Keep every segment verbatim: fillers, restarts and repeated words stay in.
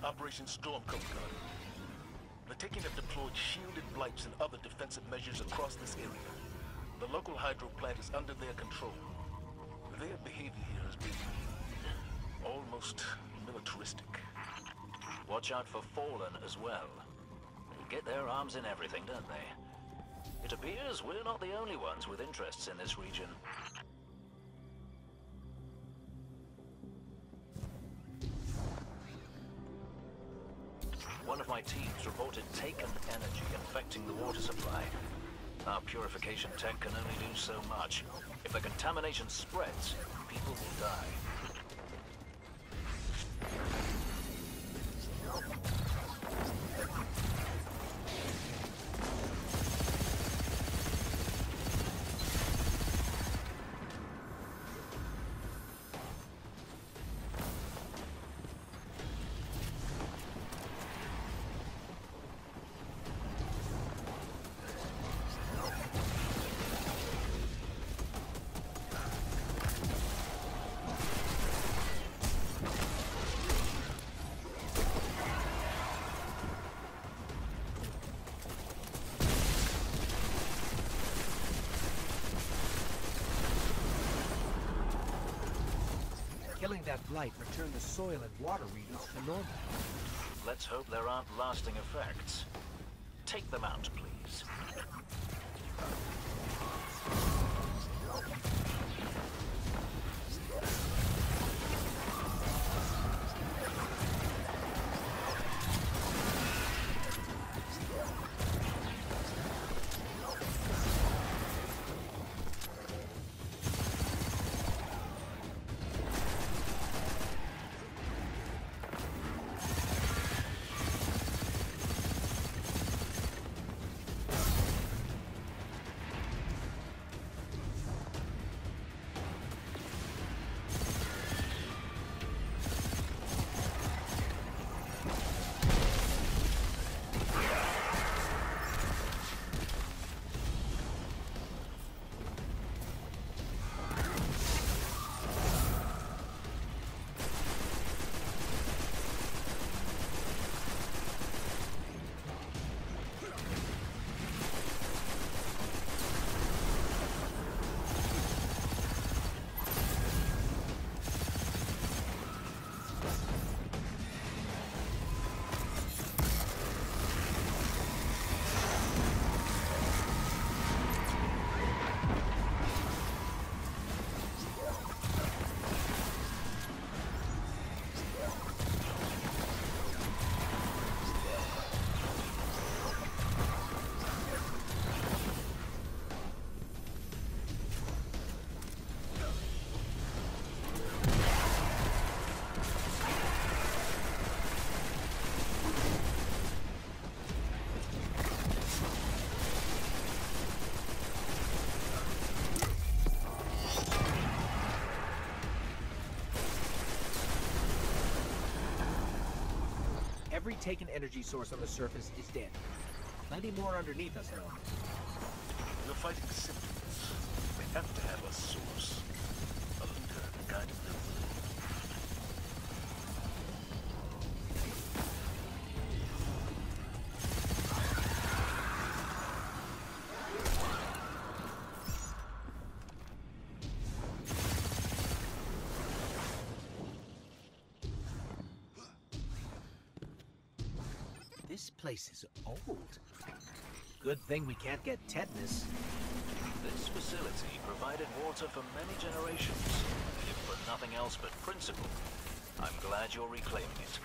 Operation Storm Coast Guard. The taking have deployed shielded blights and other defensive measures across this area. The local hydro plant is under their control. Their behavior here has been almost militaristic. Watch out for Fallen as well. They get their arms in everything, don't they? It appears we're not the only ones with interests in this region. One of my teams reported taken energy infecting the water supply. Our purification tech can only do so much. If the contamination spreads, people will die. Killing that blight returned the soil and water readings to normal. Let's hope there aren't lasting effects. Take them out, please. Every taken energy source on the surface is dead. Plenty more underneath us, though. We're fighting symptoms. They have to have a source. A leader to guide them. This place is old. Good thing we can't get tetanus. This facility provided water for many generations, if for nothing else but principle. I'm glad you're reclaiming it.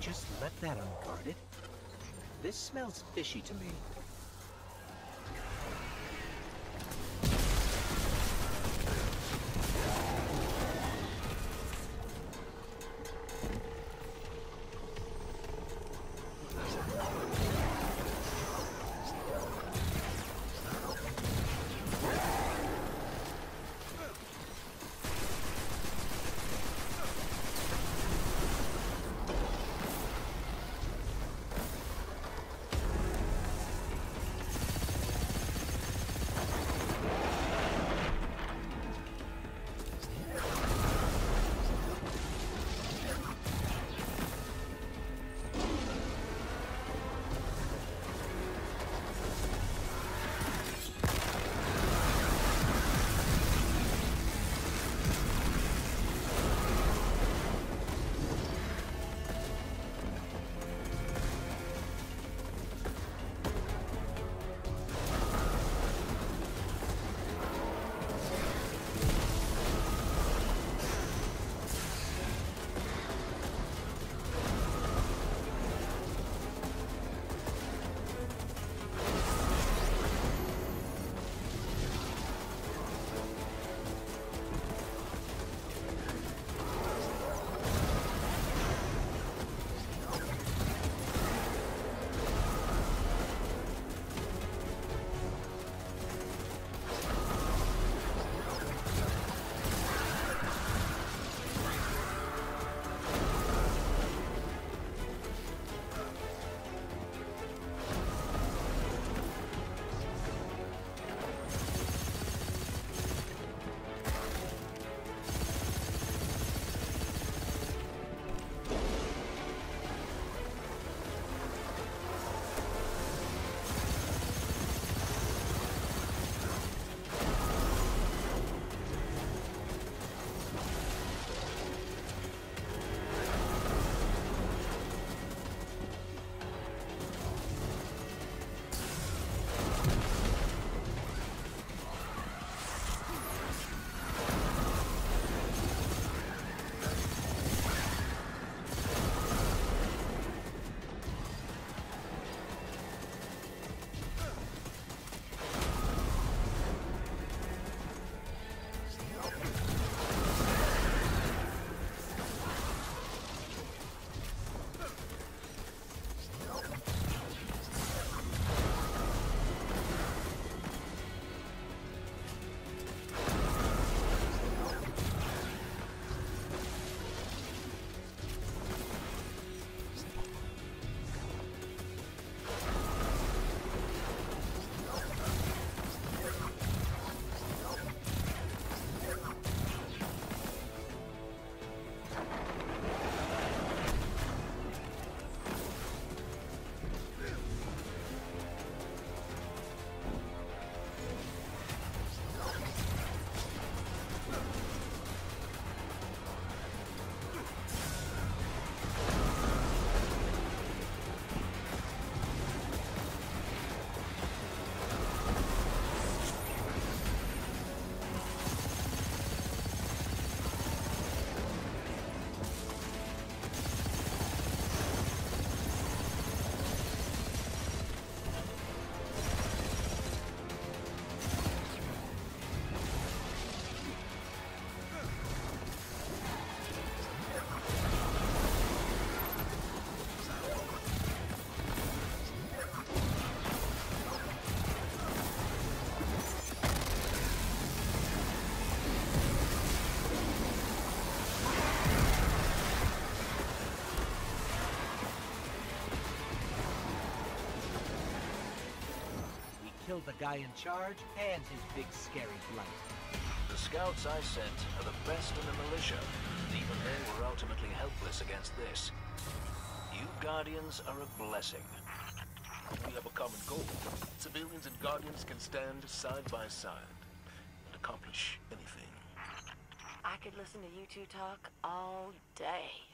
just left that unguarded? This smells fishy to me. Killed the guy in charge and his big scary blight. The scouts I sent are the best in the militia. Even they were ultimately helpless against this. You Guardians are a blessing. We have a common goal. Civilians and Guardians can stand side by side and accomplish anything. I could listen to you two talk all day.